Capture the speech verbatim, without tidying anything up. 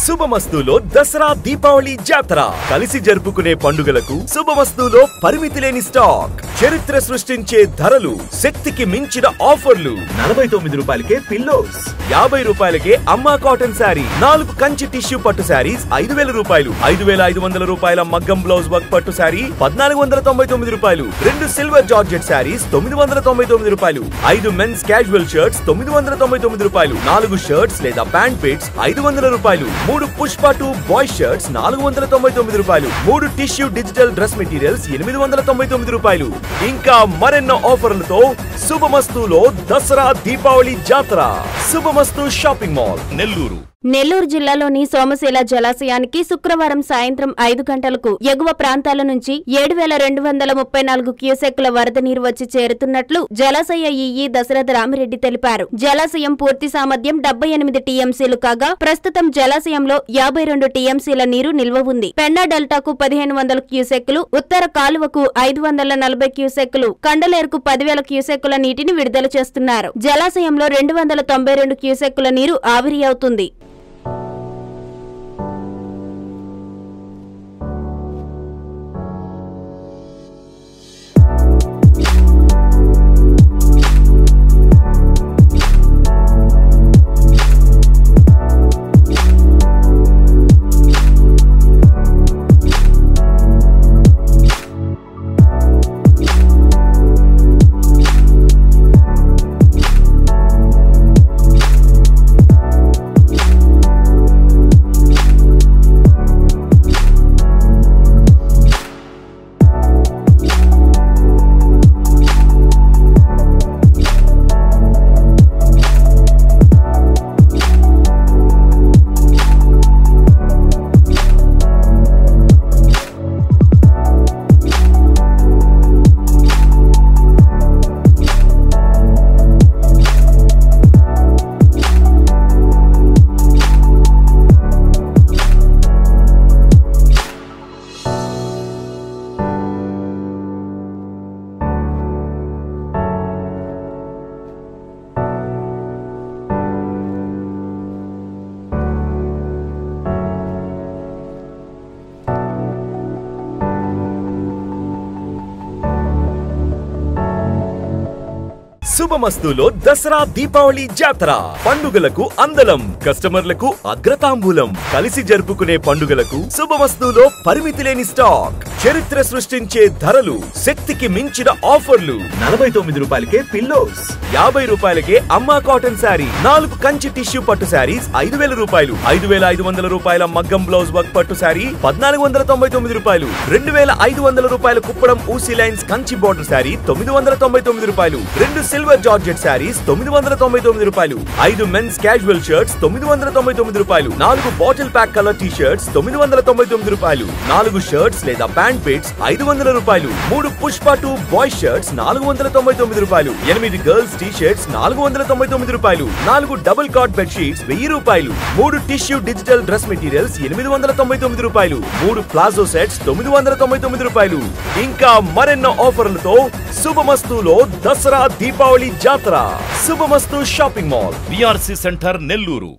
శుభమస్తులో దసరా దీపావళి జాతర కలిసి జరుపుకునే పండుగలకు శుభమస్తులో పరిమితి లేని స్టాక్, చరిత్ర సృష్టించే ధరలు, శక్తికి మించిన ఆఫర్లు. నలభై తొమ్మిది రూపాయలకే పిల్లోస్, యాభై రూపాయలకే అమ్మా కాటన్ శారీ, నాలుగు కంచి టిష్యూ పట్టు శారీస్ ఐదు వేల రూపాయలు, ఐదు వేల ఐదు వందల రూపాయల మగ్గం బ్లౌజ్ వర్క్ పట్టు శారీ పద్నాలుగు వందల తొంభై తొమ్మిది రూపాయలు, రెండు సిల్వర్ జార్జెట్ శారీస్ తొమ్మిది వందల తొంభై తొమ్మిది రూపాయలు, ఐదు మెన్స్ క్యాజువల్ షర్ట్స్ తొమ్మిది వందల తొంభై తొమ్మిది రూపాయలు, నాలుగు షర్ట్స్ లేదా ప్యాంట్ పిట్స్ ఐదు వందల రూపాయలు, మూడు పుష్ప టూ బాయ్ షర్ట్స్ నాలుగు వందల తొంభై తొమ్మిది రూపాయలు, మూడు టిష్యూ డిజిటల్ డ్రెస్ మెటీరియల్స్ ఎనిమిది వందల తొంభై తొమ్మిది రూపాయలు. ఇంకా మరెన్నో ఆఫర్లతో శుభమస్తులో దసరా దీపావళి జాతర. Shubhamastu shopping mall, Nellore. నెల్లూరు జిల్లాలోని సోమశీల జలాశయానికి శుక్రవారం సాయంత్రం ఐదు గంటలకు ఎగువ ప్రాంతాల నుంచి ఏడు వేల రెండు వందల ముప్పై నాలుగు క్యూసెక్కుల వరద నీరు వచ్చి చేరుతున్నట్లు జలాశయ ఈఈ దశరథ రామిరెడ్డి తెలిపారు. జలాశయం పూర్తి సామర్థ్యం డెబ్బై ఎనిమిది టీఎంసీలు కాగా ప్రస్తుతం జలాశయంలో యాభై రెండు టీఎంసీల నీరు నిల్వ ఉంది. పెన్నా డెల్టాకు పదిహేను వందల క్యూసెక్కులు, ఉత్తర కాలువకు ఐదు వందల నలభై క్యూసెక్కులు, కండలేరుకు పదివేల క్యూసెక్కుల నీటిని విడుదల చేస్తున్నారు. జలాశయంలో రెండు వందల తొంభై రెండు క్యూసెక్కుల నీరు ఆవిరి అవుతుంది. శుభమస్తులో దసరా దీపావళి జాతర పండుగలకు అందలం, కస్టమర్లకు అగ్రతాంబూలం. కలిసి జరుపుకునే పండుగలకు శుభమస్తులో పరిమితి లేని స్టాక్, చరిత్ర సృష్టించే ధరలు, శక్తికి మించిన ఆఫర్లు. నలభై తొమ్మిది రూపాయలకే పిల్లోస్, యాభై రూపాయలకే అమ్మా కాటన్ శారీ, నాలుగు కంచి టిష్యూ పట్టు శారీస్ ఐదు వేల రూపాయలు, ఐదు వేల ఐదు వందల రూపాయల మగ్గం బ్లౌజ్ వర్క్ పట్టు శారీ పద్నాలుగు వందల తొంభై తొమ్మిది రూపాయలు, రెండు వేల ఐదు వందల రూపాయల కుప్పడం ఊసీ లైన్స్ కంచి బోర్డర్ శారీ తొమ్మిది వందల తొంభై తొమ్మిది రూపాయలు, రెండు సిల్వర్ జార్జెట్ శారీస్ తొమ్మిది వందల తొంభై తొమ్మిది రూపాయలు, ఐదు మెన్స్ క్యాజువల్ షర్ట్స్ తొమ్మిది వందల తొంభై తొమ్మిది రూపాయలు, నాలుగు bottle pack colour T shirts తొమ్మిది వందల తొంభై తొమ్మిది రూపాయలు, నాలుగు షర్ట్స్ లేదా ప్యాంట్ పిట్స్ ఐదు వందల రూపాయలు, మూడు పుష్ప టూ బాయ్ షర్ట్స్ నాలుగు వందల తొంభై తొమ్మిది రూపాయలు, ఎనిమిది గర్ల్స్ టీ షర్ట్స్ నాలుగు వందల తొంభై తొమ్మిది రూపాయలు, నాలుగు డబుల్ కాట్ బెడ్ షీట్స్ వెయ్యి రూపాయలు, మూడు టిష్యూ డిజిటల్ డ్రెస్ మెటీరియల్స్ ఎనిమిది వందల తొంభై తొమ్మిది రూపాయలు, మూడు ప్లాజో సెట్స్ తొమ్మిది వందల తొంభై తొమ్మిది రూపాయలు. ఇంకా మరెన్నో ఆఫర్లతో శుభమస్తులో దసరా దీపావళి జాతర. Shubhamastu shopping mall, VRC centre, Nellore.